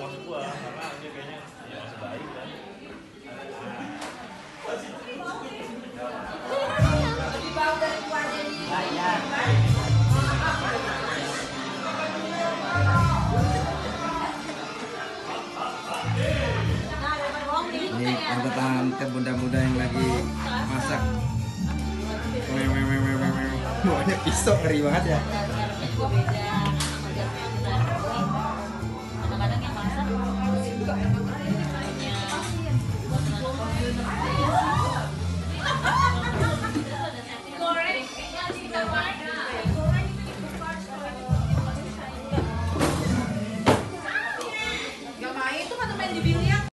maksud gua karena dia kayaknya ya masih baik kan. Ini tante-tante muda-muda yang lagi masak. Bawanya pisau ngeri banget ya.